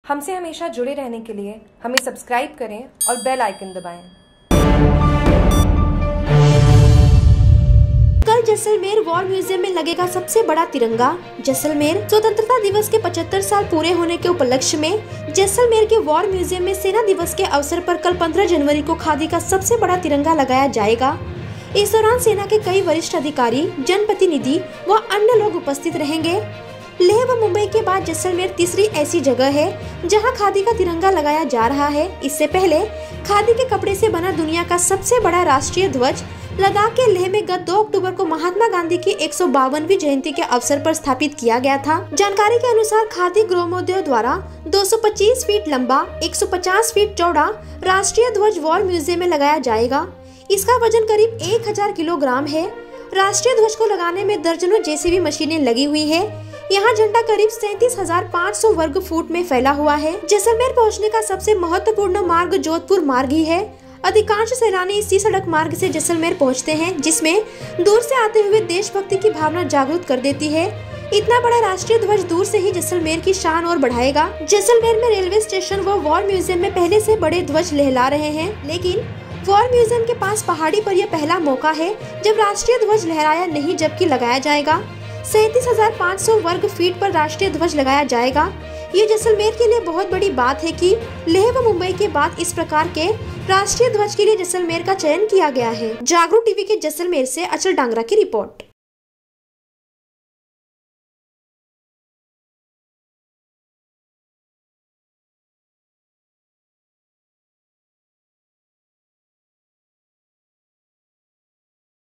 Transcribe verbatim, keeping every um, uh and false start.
हमसे हमेशा जुड़े रहने के लिए हमें सब्सक्राइब करें और बेल आइकन दबाएं। कल जैसलमेर वॉर म्यूजियम में लगेगा सबसे बड़ा तिरंगा। जैसलमेर स्वतंत्रता दिवस के पचहत्तर साल पूरे होने के उपलक्ष्य में जैसलमेर के वॉर म्यूजियम में सेना दिवस के अवसर पर कल पंद्रह जनवरी को खादी का सबसे बड़ा तिरंगा लगाया जाएगा। इस दौरान सेना के कई वरिष्ठ अधिकारी, जनप्रतिनिधि व अन्य लोग उपस्थित रहेंगे। लेह व मुंबई के बाद जैसलमेर तीसरी ऐसी जगह है जहां खादी का तिरंगा लगाया जा रहा है। इससे पहले खादी के कपड़े से बना दुनिया का सबसे बड़ा राष्ट्रीय ध्वज लद्दाख के लेह में गत दो अक्टूबर को महात्मा गांधी की एक सौ बावनवीं जयंती के अवसर पर स्थापित किया गया था। जानकारी के अनुसार खादी ग्रामोद्योग द्वारा दो सौ पच्चीस फीट लंबा, एक सौ पचास फीट चौड़ा राष्ट्रीय ध्वज वॉर म्यूजियम में लगाया जाएगा। इसका वजन करीब एक हजार किलोग्राम है। राष्ट्रीय ध्वज को लगाने में दर्जनों जेसीबी मशीनें लगी हुई है। यहाँ झंडा करीब सैंतीस हजार पाँच सौ वर्ग फुट में फैला हुआ है। जैसलमेर पहुँचने का सबसे महत्वपूर्ण मार्ग जोधपुर मार्ग ही है। अधिकांश सैलानी इसी सड़क मार्ग से जैसलमेर पहुँचते हैं, जिसमें दूर से आते हुए देशभक्ति की भावना जागरूक कर देती है। इतना बड़ा राष्ट्रीय ध्वज दूर से ही जैसलमेर की शान और बढ़ाएगा। जैसलमेर में रेलवे स्टेशन व वॉर म्यूजियम में पहले से बड़े ध्वज लहरा रहे हैं, लेकिन वॉर म्यूजियम के पास पहाड़ी पर यह पहला मौका है जब राष्ट्रीय ध्वज लहराया नहीं जबकि लगाया जाएगा। सैंतीस हजार पाँच सौ वर्ग फीट पर राष्ट्रीय ध्वज लगाया जाएगा। ये जैसलमेर के लिए बहुत बड़ी बात है कि लेह व मुंबई के बाद इस प्रकार के राष्ट्रीय ध्वज के लिए जैसलमेर का चयन किया गया है। जागरूक टीवी के जैसलमेर से अचल डांगरा की रिपोर्ट।